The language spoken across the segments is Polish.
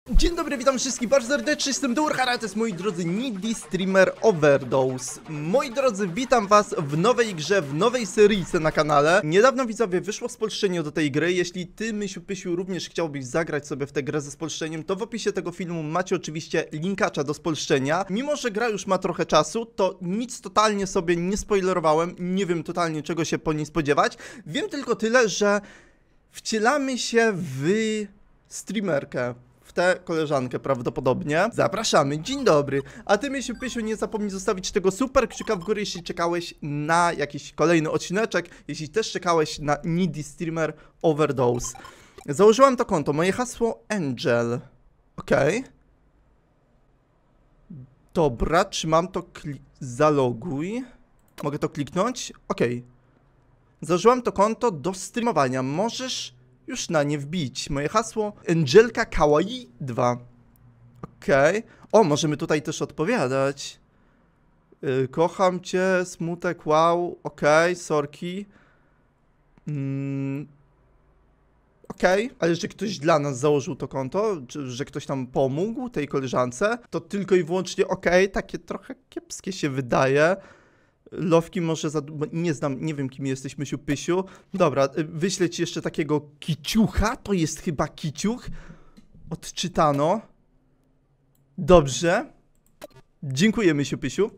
Dzień dobry, witam wszystkich bardzo serdecznie, jestem Durhara, to jest, moi drodzy, Needy Streamer Overdose. Moi drodzy, witam was w nowej grze, w nowej seryjce na kanale. Niedawno, widzowie, wyszło spolszczenie do tej gry. Jeśli ty, Pysiu, również chciałbyś zagrać sobie w tę grę ze spolszczeniem, to w opisie tego filmu macie oczywiście linkacza do spolszczenia. Mimo że gra już ma trochę czasu, to nic totalnie sobie nie spoilerowałem, nie wiem totalnie czego się po niej spodziewać. Wiem tylko tyle, że wcielamy się w streamerkę. W tę koleżankę prawdopodobnie. Zapraszamy, dzień dobry. A ty, Pysiu, nie zapomnij zostawić tego super kciuka w górę, jeśli czekałeś na jakiś kolejny odcineczek, jeśli też czekałeś na Needy Streamer Overdose. Założyłam to konto, moje hasło Angel. Okej. Dobra, czy mam to zaloguj? Mogę to kliknąć? Okej. Założyłam to konto do streamowania, możesz już na nie wbić. Moje hasło Angelka Kawaii 2. Okej. O, możemy tutaj też odpowiadać. Kocham cię, smutek, wow. Okej, sorki. Okej. Ale że ktoś dla nas założył to konto, czy że ktoś tam pomógł tej koleżance, to tylko i wyłącznie okej, takie trochę kiepskie się wydaje. Lowki może nie znam, nie wiem kim jesteś, Pysiu. Dobra, wyślę ci jeszcze takiego kiciucha, to jest chyba kiciuch. Odczytano. Dobrze. Dziękuję, Pysiu.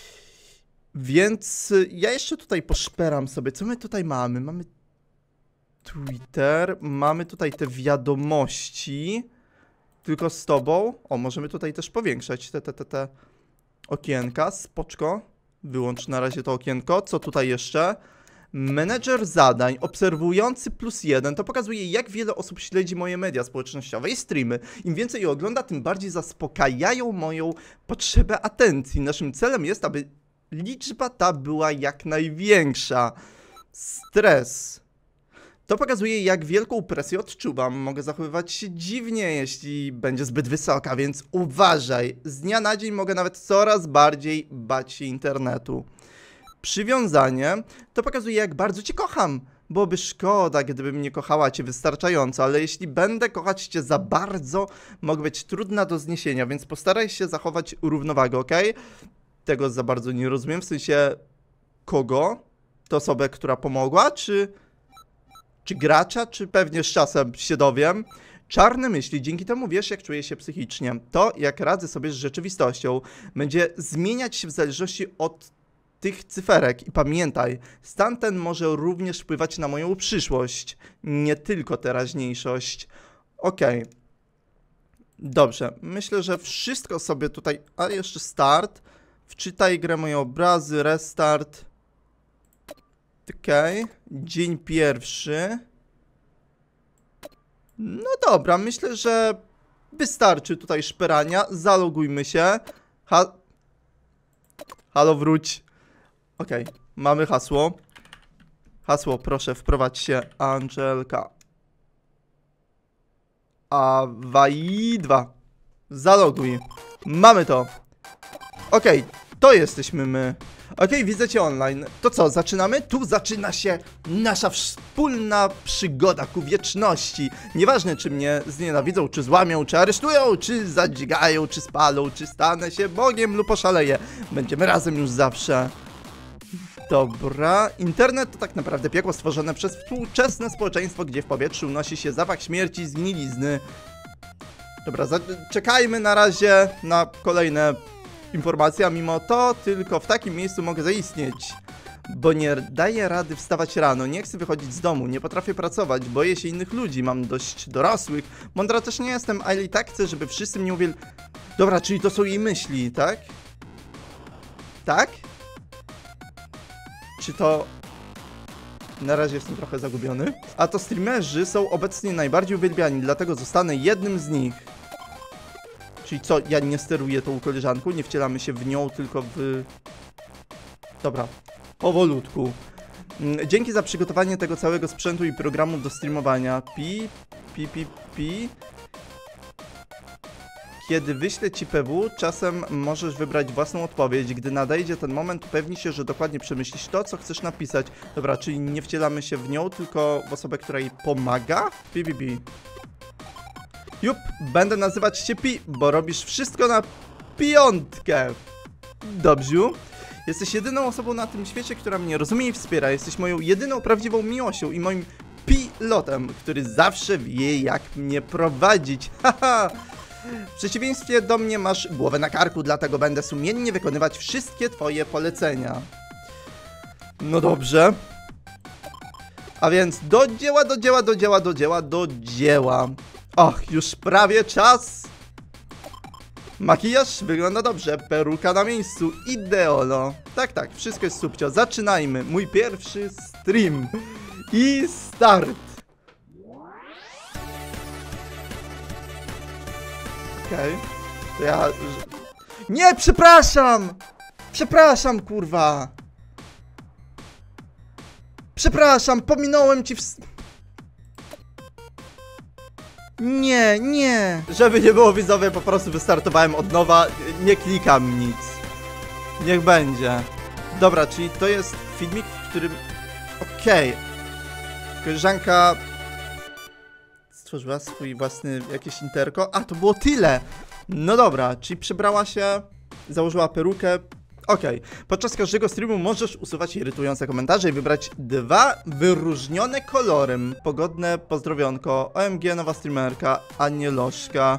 Więc ja jeszcze tutaj poszperam sobie, co my tutaj mamy? Mamy Twitter, mamy tutaj te wiadomości. Tylko z tobą. O, możemy tutaj też powiększać te okienka, spoczko. Wyłącz na razie to okienko. Co tutaj jeszcze? Menedżer zadań, obserwujący +1. To pokazuje, jak wiele osób śledzi moje media społecznościowe i streamy. Im więcej je ogląda, tym bardziej zaspokajają moją potrzebę atencji. Naszym celem jest, aby liczba ta była jak największa. Stres. To pokazuje, jak wielką presję odczuwam. Mogę zachowywać się dziwnie, jeśli będzie zbyt wysoka, więc uważaj. Z dnia na dzień mogę nawet coraz bardziej bać się internetu. Przywiązanie. To pokazuje, jak bardzo cię kocham. Byłoby szkoda, gdybym nie kochała cię wystarczająco, ale jeśli będę kochać cię za bardzo, mogę być trudna do zniesienia, więc postaraj się zachować równowagę, ok? Tego za bardzo nie rozumiem, w sensie kogo? To osobę, która pomogła, czy gracza, czy pewnie z czasem się dowiem. Czarne myśli, dzięki temu wiesz, jak czuję się psychicznie. To, jak radzę sobie z rzeczywistością, będzie zmieniać się w zależności od tych cyferek. I pamiętaj, stan ten może również wpływać na moją przyszłość, nie tylko teraźniejszość. Okej. Dobrze, myślę, że wszystko sobie tutaj... A jeszcze start. Wczytaj grę, moje obrazy, restart. Okej, dzień pierwszy. No dobra, myślę, że wystarczy tutaj szperania. Zalogujmy się. Halo, wróć. Okej, mamy hasło. Hasło, proszę, wprowadź się. Angelka. Kawaii 2. Zaloguj. Mamy to. Okej, to jesteśmy my. Okej, widzę cię online. To co, zaczynamy? Tu zaczyna się nasza wspólna przygoda ku wieczności. Nieważne, czy mnie znienawidzą, czy złamią, czy aresztują, czy zadźgają, czy spalą, czy stanę się Bogiem lub oszaleję. Będziemy razem już zawsze. Dobra. Internet to tak naprawdę piekło stworzone przez współczesne społeczeństwo, gdzie w powietrzu unosi się zapach śmierci i zgnilizny. Dobra, czekajmy na razie na kolejne informacja, mimo to tylko w takim miejscu mogę zaistnieć. Bo nie daję rady wstawać rano, nie chcę wychodzić z domu, nie potrafię pracować, boję się innych ludzi, mam dość dorosłych. Mądra też nie jestem, ale i tak chcę, żeby wszyscy mnie Dobra, czyli to są jej myśli, tak? Tak? Czy to... Na razie jestem trochę zagubiony. A to streamerzy są obecnie najbardziej uwielbiani, dlatego zostanę jednym z nich. Czyli co, ja nie steruję tą koleżanką, nie wcielamy się w nią, tylko w... Dobra, powolutku. Dzięki za przygotowanie tego całego sprzętu i programu do streamowania. Kiedy wyślę ci PW, czasem możesz wybrać własną odpowiedź. Gdy nadejdzie ten moment, upewnij się, że dokładnie przemyślisz to, co chcesz napisać. Dobra, czyli nie wcielamy się w nią, tylko w osobę, która jej pomaga? Jup, będę nazywać cię Pi, bo robisz wszystko na piątkę. Dobrze. Jesteś jedyną osobą na tym świecie, która mnie rozumie i wspiera. Jesteś moją jedyną prawdziwą miłością i moim pilotem, który zawsze wie, jak mnie prowadzić. Haha. W przeciwieństwie do mnie masz głowę na karku, dlatego będę sumiennie wykonywać wszystkie twoje polecenia. No dobrze. A więc do dzieła. Och, już prawie czas. Makijaż wygląda dobrze, peruka na miejscu, ideolo. Tak, wszystko jest subcio. Zaczynajmy, mój pierwszy stream. I start. Okej, to ja... Nie, przepraszam! Przepraszam, kurwa! Przepraszam, pominąłem ci Nie. Żeby nie było, widzowie, po prostu wystartowałem od nowa. Nie klikam nic. Niech będzie. Dobra, czyli to jest filmik, w którym... Okej. Koleżanka... stworzyła swój własny jakieś interko. A, to było tyle. No dobra, czyli przebrała się, założyła perukę. Okej. Podczas każdego streamu możesz usuwać irytujące komentarze i wybrać 2 wyróżnione kolorem. Pogodne pozdrowionko. OMG, nowa streamerka. Anieloszka.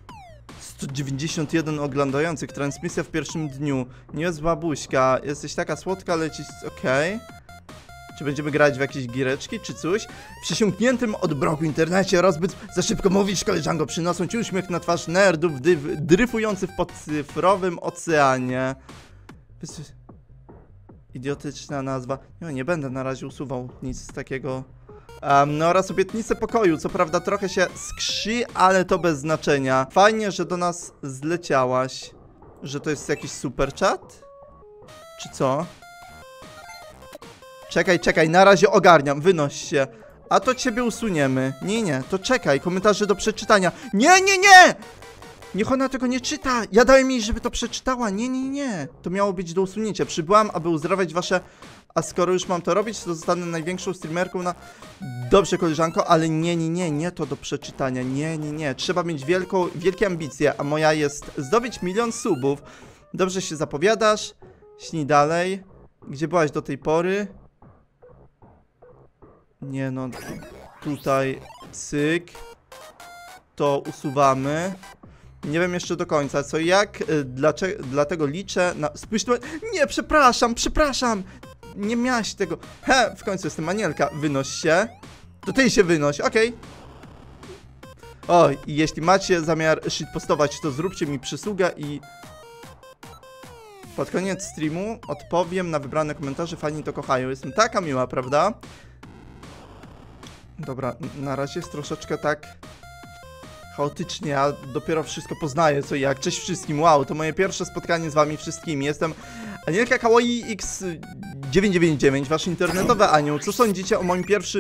191 oglądających. Transmisja w pierwszym dniu. Niezła buźka. Jesteś taka słodka, lecisz... Okej. Czy będziemy grać w jakieś giereczki, czy coś? W przysiągniętym od broku internecie rozbyt za szybko mówisz, koleżanko, przynoszą ci uśmiech na twarz nerdów dryfujący w podcyfrowym oceanie. Idiotyczna nazwa. Nie będę na razie usuwał nic takiego. No oraz obietnicę pokoju. Co prawda trochę się skrzy, ale to bez znaczenia. Fajnie, że do nas zleciałaś. Że to jest jakiś super chat? Czy co? Czekaj, na razie ogarniam. Wynoś się. A to ciebie usuniemy. Nie, to czekaj. Komentarze do przeczytania. Nie! Niech ona tego nie czyta! Ja dałem jej, żeby to przeczytała! Nie! To miało być do usunięcia. Przybyłam, aby uzdrowić wasze... A skoro już mam to robić, to zostanę największą streamerką na... Dobrze, koleżanko, ale nie to do przeczytania. Nie. Trzeba mieć wielkie ambicje, a moja jest zdobyć 1 000 000 subów. Dobrze się zapowiadasz. Śnij dalej. Gdzie byłaś do tej pory? Nie no... Tutaj... Cyk. To usuwamy. Nie wiem jeszcze do końca, co jak, dlatego liczę na... Spójrz tu... Nie, przepraszam! Nie miałaś tego... w końcu jestem Anielka. Wynoś się. To ty się wynoś, okej. Oj, i jeśli macie zamiar shitpostować, to zróbcie mi przysługę i... Pod koniec streamu odpowiem na wybrane komentarze, fani to kochają. Jestem taka miła, prawda? Dobra, na razie jest troszeczkę tak... chaotycznie, ja dopiero wszystko poznaję, co i jak. Cześć wszystkim, wow, to moje pierwsze spotkanie z wami wszystkimi. Jestem Anielka Kawaii X999, wasz internetowy anioł. Co sądzicie o moim pierwszym...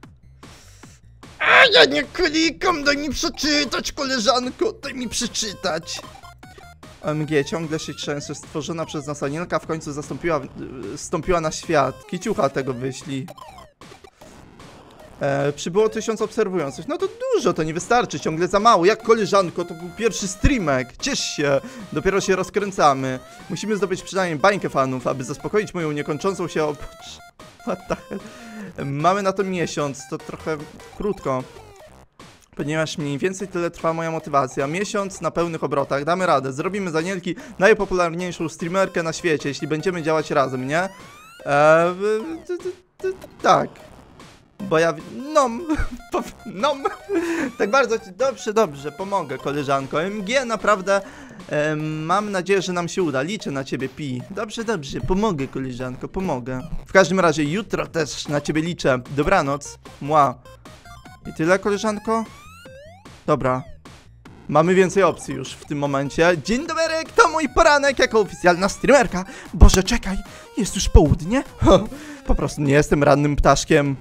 A ja nie klikam, daj mi przeczytać, koleżanko, daj mi przeczytać. OMG, ciągle się trzęsę, stworzona przez nas Anielka w końcu zstąpiła na świat. Kiciucha tego wyślij. Przybyło 1000 obserwujących. No to dużo, to nie wystarczy, ciągle za mało. Jak koleżanko, to był pierwszy streamek. Ciesz się, dopiero się rozkręcamy. Musimy zdobyć przynajmniej bańkę fanów, aby zaspokoić moją niekończącą się What the hell? Mamy na to miesiąc, to trochę krótko. Ponieważ mniej więcej tyle trwa moja motywacja. Miesiąc na pełnych obrotach, damy radę. Zrobimy z Anielki najpopularniejszą streamerkę na świecie, jeśli będziemy działać razem, nie? Tak. Bo ja... Tak bardzo ci... Dobrze, pomogę, koleżanko. MG, naprawdę... mam nadzieję, że nam się uda. Liczę na ciebie, Pi. Dobrze, pomogę, koleżanko, pomogę. W każdym razie, jutro też na ciebie liczę. Dobranoc. Mła. I tyle, koleżanko? Dobra. Mamy więcej opcji już w tym momencie. Dzień dobry, to mój poranek jako oficjalna streamerka. Boże, czekaj, jest już południe? Po prostu nie jestem rannym ptaszkiem.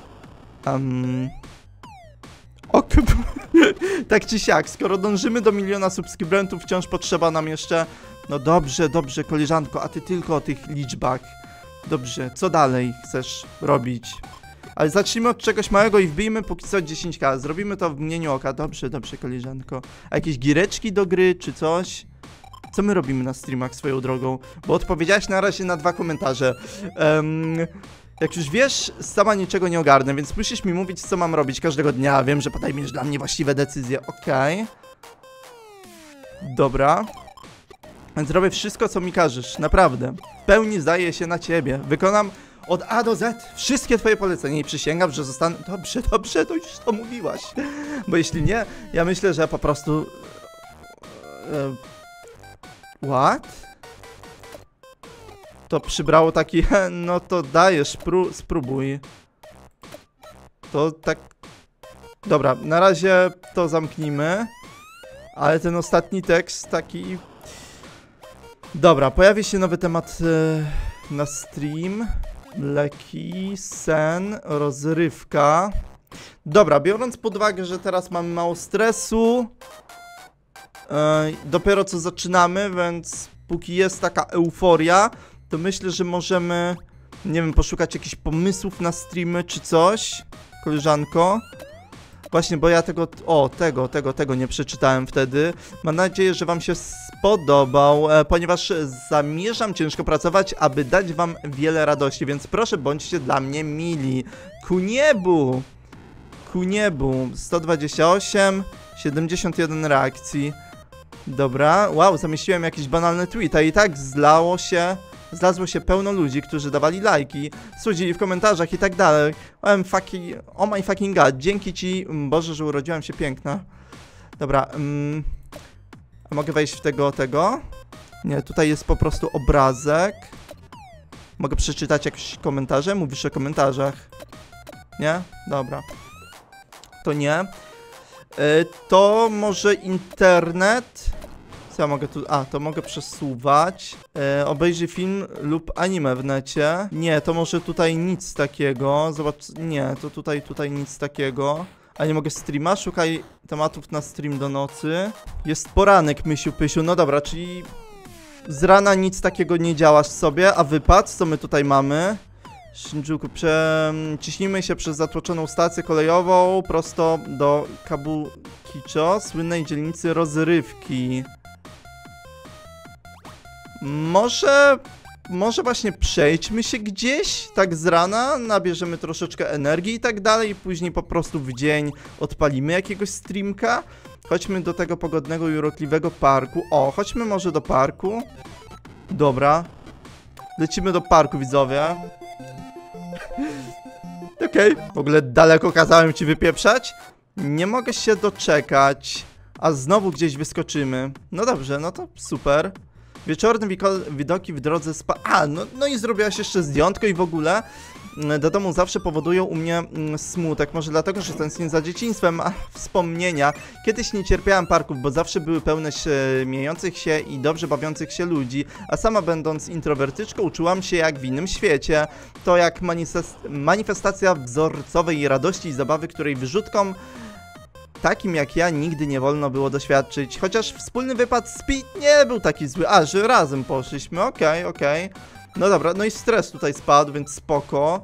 Tak czy siak, skoro dążymy do 1 000 000 subskrybentów, wciąż potrzeba nam jeszcze... No dobrze, koleżanko, a ty tylko o tych liczbach. Dobrze, co dalej chcesz robić? Ale zacznijmy od czegoś małego i wbijmy póki co 10k. Zrobimy to w mgnieniu oka. Dobrze, dobrze, koleżanko. A jakieś giereczki do gry, czy coś? Co my robimy na streamach swoją drogą? Bo odpowiedziałaś na razie na 2 komentarze. Jak już wiesz, sama niczego nie ogarnę, więc musisz mi mówić, co mam robić każdego dnia. Wiem, że podejmiesz dla mnie właściwe decyzje. Okej. Dobra. Więc robię wszystko, co mi każesz. Naprawdę. W pełni zdaję się na ciebie. Wykonam od A do Z wszystkie twoje polecenia i przysięgam, że zostanę... Dobrze, dobrze, to już to mówiłaś. Bo jeśli nie, ja myślę, że po prostu... What? To przybrało taki... No to dajesz, spróbuj. To tak... Dobra, na razie to zamknijmy. Ale ten ostatni tekst taki... Dobra, pojawi się nowy temat na stream. Leki, sen, rozrywka. Dobra, biorąc pod uwagę, że teraz mamy mało stresu, dopiero co zaczynamy, więc póki jest taka euforia, to myślę, że możemy, nie wiem, poszukać jakichś pomysłów na streamy czy coś, koleżanko. Właśnie, bo ja tego nie przeczytałem wtedy. Mam nadzieję, że wam się spodobał, ponieważ zamierzam ciężko pracować, aby dać wam wiele radości, więc proszę, bądźcie dla mnie mili. Ku niebu! Ku niebu. 128, 71 reakcji. Dobra, wow, zamieściłem jakiś banalny tweet, a i tak zlazło się pełno ludzi, którzy dawali lajki, słodzili w komentarzach i tak dalej. Oh my fucking god, dzięki ci, Boże, że urodziłam się piękna. Dobra, a mogę wejść w tego? Nie, tutaj jest po prostu obrazek. Mogę przeczytać jakieś komentarze? Mówisz o komentarzach. Nie? Dobra. To nie. To może internet? Co ja mogę tu... A, to mogę przesuwać. Obejrzyj film lub anime w necie. Nie, to może tutaj nic takiego. Zobacz... Nie, to tutaj nic takiego. A nie mogę streama? Szukaj tematów na stream do nocy. Jest poranek, mysiu pysiu. No dobra, czyli... Z rana nic takiego nie działasz sobie, a wypad? Co my tutaj mamy? Shinjuku, ciśnijmy się przez zatłoczoną stację kolejową prosto do Kabukicho, słynnej dzielnicy rozrywki. Może właśnie przejdźmy się gdzieś, tak z rana, nabierzemy troszeczkę energii i tak dalej, i później po prostu w dzień odpalimy jakiegoś streamka. Chodźmy do tego pogodnego i urokliwego parku. O, chodźmy może do parku. Dobra. Lecimy do parku, widzowie. Okej. W ogóle daleko kazałem ci wypieprzać. Nie mogę się doczekać. A znowu gdzieś wyskoczymy. No dobrze, no to super. Wieczorne widoki w drodze no i zrobiłaś jeszcze zdjątko i w ogóle do domu zawsze powodują u mnie smutek. Może dlatego, że tęsknię za dzieciństwem, a wspomnienia. Kiedyś nie cierpiałem parków, bo zawsze były pełne śmiejących się i dobrze bawiących się ludzi, a sama będąc introwertyczką uczułam się jak w innym świecie. To jak manifestacja wzorcowej radości i zabawy, której wyrzutkom takim jak ja nigdy nie wolno było doświadczyć. Chociaż wspólny wypad z Pete nie był taki zły. A, że razem poszliśmy, okej. No dobra, no i stres tutaj spadł, więc spoko.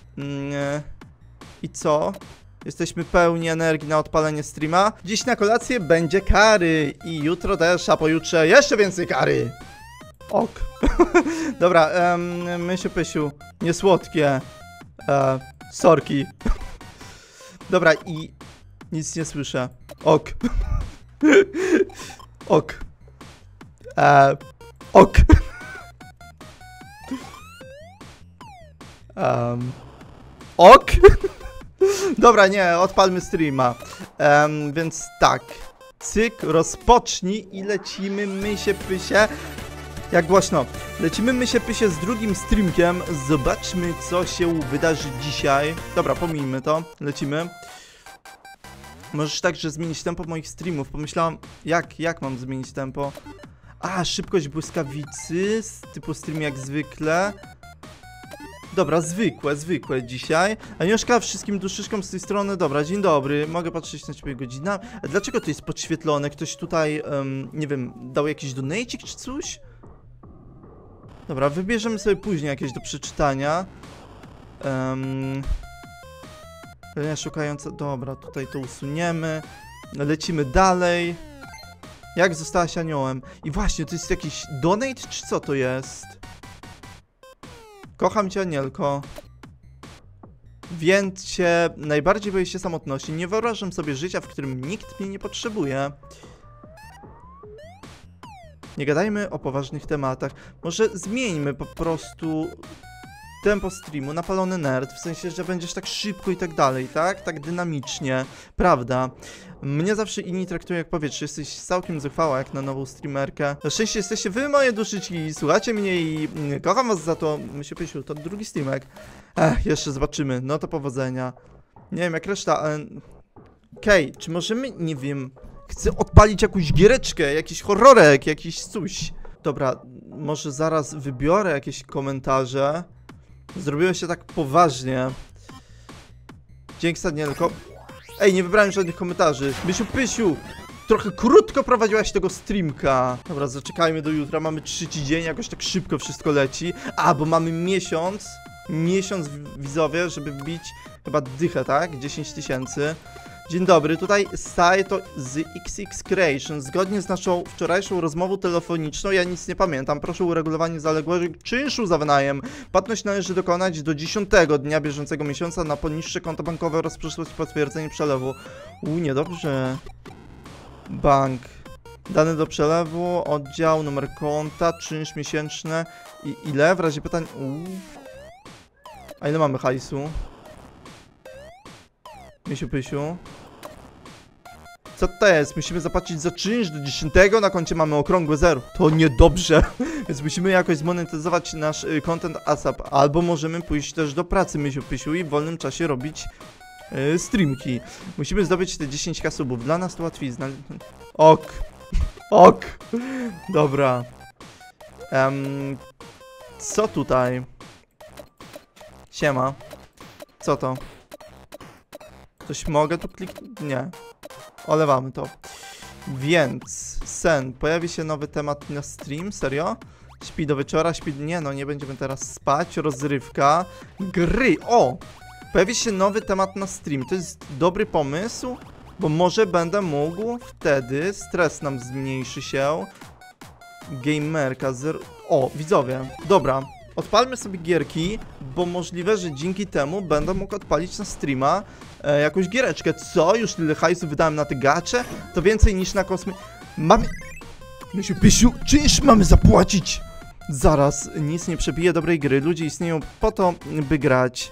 I co? Jesteśmy pełni energii na odpalenie streama. Dziś na kolację będzie kary. I jutro też, a pojutrze jeszcze więcej kary. Ok. Dobra, mysiu pysiu, niesłodkie. Sorki. Dobra, i nic nie słyszę. Ok. Ok. Ok. Ok. Dobra, nie, odpalmy streama. Więc tak. Cyk, rozpocznij i lecimy mysie pysie. Jak głośno. Lecimy mysie pysie z drugim streamkiem. Zobaczmy, co się wydarzy dzisiaj. Dobra, pomijmy to. Lecimy. Możesz także zmienić tempo moich streamów. Pomyślałam, jak mam zmienić tempo? A, szybkość błyskawicy, typu stream jak zwykle. Dobra, zwykłe dzisiaj. Aniuszka, wszystkim duszyszkom z tej strony. Dobra, dzień dobry, mogę patrzeć na ciebie godzina. A dlaczego to jest podświetlone? Ktoś tutaj, nie wiem, dał jakiś donatecik czy coś? Dobra, wybierzemy sobie później jakieś do przeczytania. Nie, szukające... Dobra, tutaj to usuniemy. Lecimy dalej. Jak zostałaś aniołem? I właśnie, to jest jakiś donate, czy co to jest? Kocham cię, Anielko. Więc się najbardziej boję się samotności. Nie wyobrażam sobie życia, w którym nikt mnie nie potrzebuje. Nie gadajmy o poważnych tematach. Może zmieńmy po prostu tempo streamu, napalony nerd, w sensie, że będziesz tak szybko i tak dalej, tak? Tak dynamicznie, prawda? Mnie zawsze inni traktują jak powietrze, jesteś całkiem zuchwała jak na nową streamerkę. Na szczęście jesteście wy, moje duszyczki, słuchacie mnie i kocham was za to. Myślę, Pysiu, to drugi streamek. Jeszcze zobaczymy, no to powodzenia. Nie wiem, jak reszta, ale... Okej, czy możemy, nie wiem... Chcę odpalić jakąś giereczkę, jakiś horrorek, jakiś coś. Dobra, może zaraz wybiorę jakieś komentarze. Zrobiło się tak poważnie. Dzięki, Sanielko. Ej, nie wybrałem żadnych komentarzy. Pysiu, trochę krótko prowadziłaś tego streamka. Dobra, zaczekajmy do jutra, mamy trzeci dzień, jakoś tak szybko wszystko leci. Bo mamy miesiąc widzowie, żeby wbić chyba dychę, tak? 10 000. Dzień dobry, tutaj Saito z XX Creation. Zgodnie z naszą wczorajszą rozmową telefoniczną, ja nic nie pamiętam, proszę o uregulowanie zaległego czynszu za wynajem. Płatność należy dokonać do 10 dnia bieżącego miesiąca na poniższe konto bankowe oraz przesłać potwierdzenie przelewu. Niedobrze. Bank. Dane do przelewu, oddział, numer konta, czynsz miesięczny i ile? W razie pytań... A ile mamy hajsu? Pysiu. Co to jest? Musimy zapłacić za czynsz do 10, na koncie mamy okrągłe 0. To niedobrze. Więc musimy jakoś zmonetyzować nasz content ASAP. Albo możemy pójść też do pracy, Pysiu, i w wolnym czasie robić streamki. Musimy zdobyć te 10 subów. Dla nas to łatwizna. Ok. Dobra. Co tutaj? Siema. Co to? Coś mogę tu kliknąć? Nie. Olewamy to. Więc, sen. Pojawi się nowy temat na stream? Serio? Śpi do wieczora, nie no, nie będziemy teraz spać. Rozrywka. Gry. Pojawi się nowy temat na stream. To jest dobry pomysł, bo może będę mógł wtedy, stres nam zmniejszy się. Gamerka 0. Widzowie. Dobra. Odpalmy sobie gierki, bo możliwe, że dzięki temu będę mógł odpalić na streama jakąś giereczkę. Co? Już tyle hajsu wydałem na te gacze? To więcej niż na Mamy... Pysiu, czyż mamy zapłacić? Zaraz, nic nie przebije dobrej gry. Ludzie istnieją po to, by grać.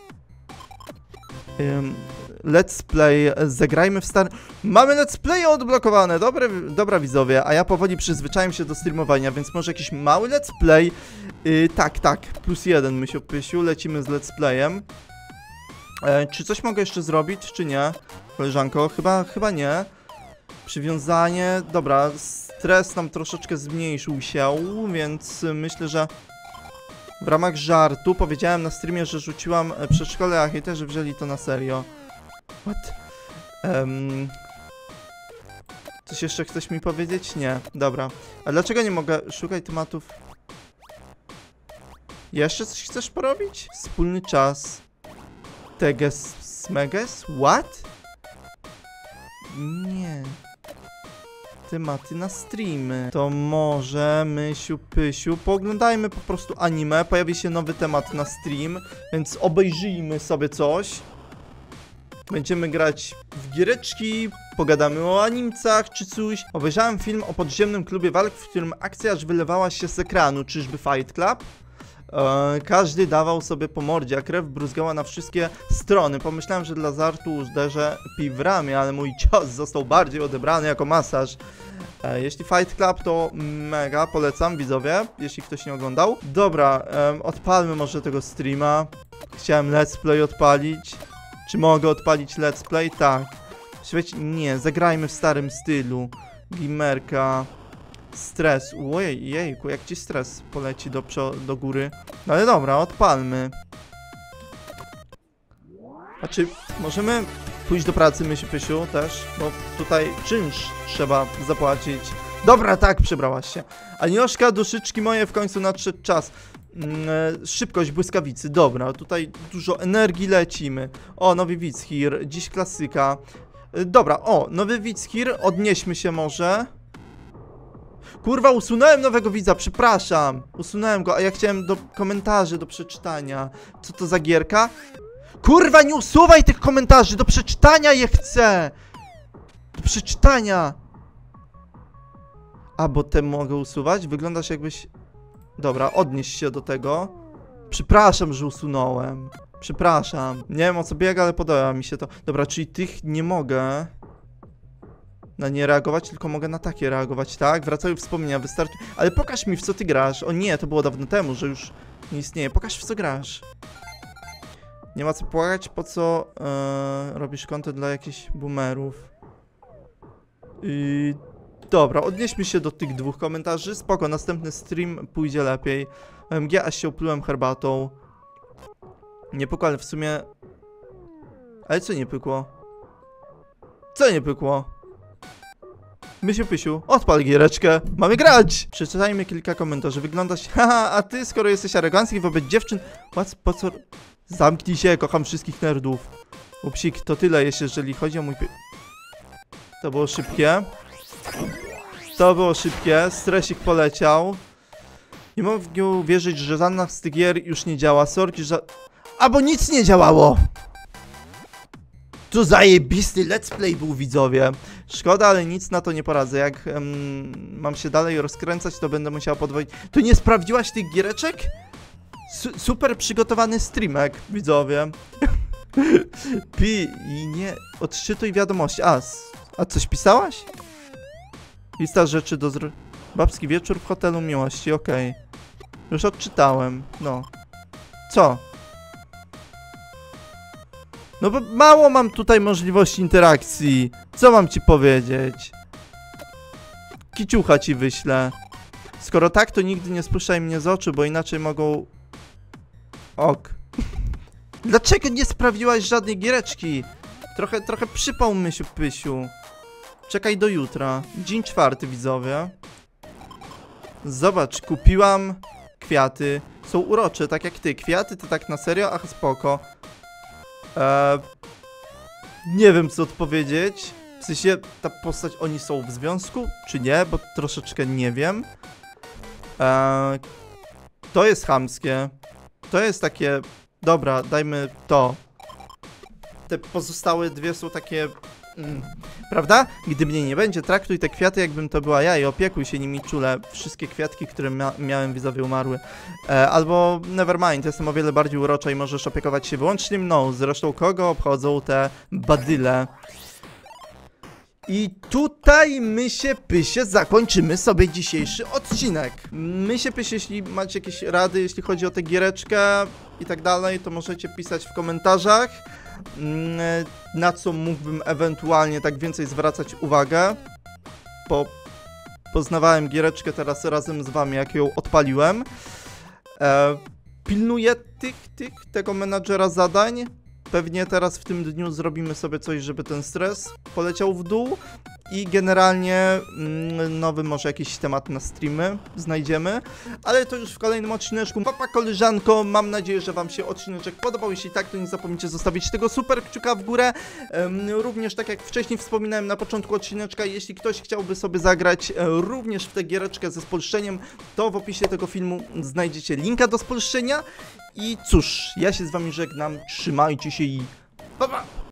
Let's play, zagrajmy w stary... Mamy let's play odblokowane, dobra widzowie, a ja powoli przyzwyczaiłem się do streamowania, więc może jakiś mały let's play. Tak, +1, Pysiu, lecimy z let's playem. Czy coś mogę jeszcze zrobić, czy nie? Koleżanko, chyba nie. Przywiązanie, dobra, stres nam troszeczkę zmniejszył się, więc myślę, że... W ramach żartu powiedziałem na streamie, że rzuciłam przedszkole, a hejterzy wzięli to na serio. What? Coś jeszcze chcesz mi powiedzieć? Nie, dobra. A dlaczego nie mogę szukać tematów? Jeszcze coś chcesz porobić? Wspólny czas. Teges Smeges? What? Nie. Tematy na streamy. To może, Pysiu, pooglądajmy po prostu anime. Pojawi się nowy temat na stream, więc obejrzyjmy sobie coś. Będziemy grać w giereczki, pogadamy o animcach czy coś. Obejrzałem film o podziemnym klubie walk, w którym akcja aż wylewała się z ekranu. Czyżby Fight Club? Każdy dawał sobie po mordzie, a krew bruzgała na wszystkie strony. Pomyślałem, że dla żartu uderzę pij w ramię, ale mój cios został bardziej odebrany jako masaż. Jeśli Fight Club, to mega polecam, widzowie, jeśli ktoś nie oglądał. Dobra, odpalmy może tego streama. Chciałem let's play odpalić. Czy mogę odpalić let's play? Tak. Słuchajcie, nie, zagrajmy w starym stylu. Gamerka. Stres. Ojej, jejku, jak ci stres poleci do góry. No ale dobra, odpalmy. A czy możemy pójść do pracy, Pysiu, też? Bo tutaj czynsz trzeba zapłacić. Dobra, tak, przebrałaś się. Anioszka, duszyczki moje, w końcu nadszedł czas. Szybkość błyskawicy, dobra, tutaj dużo energii, lecimy. O, nowy Widzhir, dziś klasyka. Dobra, o, nowy Widzhir, odnieśmy się może. Kurwa, usunąłem nowego widza, przepraszam. Usunąłem go, a ja chciałem do komentarzy, do przeczytania. Co to za gierka? Kurwa, nie usuwaj tych komentarzy, do przeczytania je chcę. Do przeczytania. A, bo te mogę usuwać? Wyglądasz jakbyś... Dobra, odnieś się do tego. Przepraszam, że usunąłem. Przepraszam. Nie wiem, o co biega, ale podoba mi się to. Dobra, czyli tych nie mogę na nie reagować, tylko mogę na takie reagować, tak? Wracają wspomnienia, wystarczy... Ale pokaż mi, w co ty grasz. O nie, to było dawno temu, że już nie istnieje. Pokaż, w co grasz. Nie ma co płakać, po co robisz content dla jakichś boomerów. Dobra, odnieśmy się do tych dwóch komentarzy. Spoko, następny stream pójdzie lepiej. OMG, aż się oplułem herbatą. Nie pykło, ale w sumie... Ale co nie pykło? Co nie pykło? Mysiu pysiu, odpal giereczkę, mamy grać! Przeczytajmy kilka komentarzy, wyglądasz... Haha, a ty, skoro jesteś arogancki wobec dziewczyn... Po co... Zamknij się, kocham wszystkich nerdów. Upsik, to tyle, jeżeli chodzi o mój... To było szybkie. To było szybkie, stresik poleciał. Nie mogę uwierzyć, że żadna z tych gier już nie działa. Sorki, że... A bo nic nie działało! To zajebisty let's play był, widzowie. Szkoda, ale nic na to nie poradzę. Jak mam się dalej rozkręcać, to będę musiał podwoić. To nie sprawdziłaś tych giereczek? Super przygotowany streamek, widzowie. Pi i nie... Odczytuj wiadomości. A coś pisałaś? Lista rzeczy do Babski wieczór w hotelu miłości, okej. Już odczytałem, no. Co? No bo mało mam tutaj możliwości interakcji. Co mam ci powiedzieć? Kiciucha ci wyślę. Skoro tak, to nigdy nie spuszczaj mnie z oczu, bo inaczej mogą... Ok. Dlaczego nie sprawdziłaś żadnej giereczki? Trochę przypał, mysiu pysiu. Czekaj do jutra. Dzień 4, widzowie. Zobacz, kupiłam kwiaty. Są urocze, tak jak ty. Kwiaty to tak na serio? Ach, spoko. Nie wiem, co odpowiedzieć. W sensie, ta postać, oni są w związku, czy nie? Bo troszeczkę nie wiem. To jest chamskie. To jest takie... Dobra, dajmy to. Te pozostałe dwie są takie... Prawda? Gdy mnie nie będzie, traktuj te kwiaty, jakbym to była ja i opiekuj się nimi czule. Wszystkie kwiatki, które miałem, widzowie, umarły. Albo nevermind, jestem o wiele bardziej urocza i możesz opiekować się wyłącznie mną. Zresztą kogo obchodzą te badyle? I tutaj, mysie pysie, zakończymy sobie dzisiejszy odcinek. Mysie pysie, jeśli macie jakieś rady, jeśli chodzi o tę giereczkę i tak dalej, to możecie pisać w komentarzach. Na co mógłbym ewentualnie tak więcej zwracać uwagę. Poznawałem giereczkę teraz razem z wami, jak ją odpaliłem. Pilnuję tego menadżera zadań. Pewnie teraz w tym dniu zrobimy sobie coś, żeby ten stres poleciał w dół. I generalnie nowy może jakiś temat na streamy znajdziemy. Ale to już w kolejnym odcineczku. Papa koleżanko, mam nadzieję, że wam się odcineczek podobał. Jeśli tak, to nie zapomnijcie zostawić tego super kciuka w górę. Również tak jak wcześniej wspominałem na początku odcineczka, jeśli ktoś chciałby sobie zagrać również w tę giereczkę ze spolszczeniem, to w opisie tego filmu znajdziecie linka do spolszczenia. I cóż, ja się z wami żegnam, trzymajcie się i pa pa!